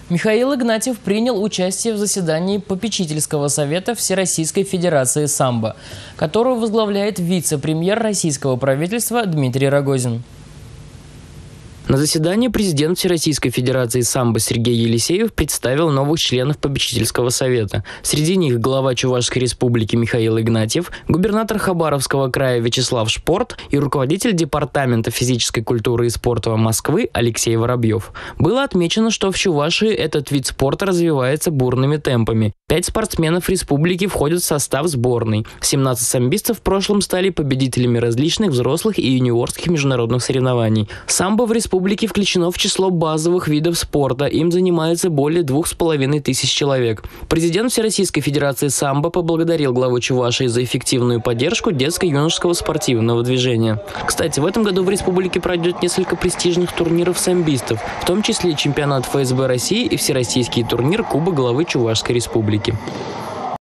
Михаил Игнатьев принял участие в заседании попечительского совета Всероссийской Федерации самбо, которую возглавляет вице-премьер российского правительства Дмитрий Рогозин. На заседании президент Всероссийской Федерации самбо Сергей Елисеев представил новых членов попечительского совета. Среди них глава Чувашской республики Михаил Игнатьев, губернатор Хабаровского края Вячеслав Шпорт и руководитель департамента физической культуры и спорта Москвы Алексей Воробьев. Было отмечено, что в Чувашии этот вид спорта развивается бурными темпами. 5 спортсменов республики входят в состав сборной. 17 самбистов в прошлом стали победителями различных взрослых и юниорских международных соревнований. Самбо в республике включено в число базовых видов спорта. Им занимается более 2500 человек. Президент Всероссийской Федерации самбо поблагодарил главу Чувашии за эффективную поддержку детско-юношеского спортивного движения. Кстати, в этом году в республике пройдет несколько престижных турниров самбистов, в том числе чемпионат ФСБ России и всероссийский турнир Кубок главы Чувашской республики.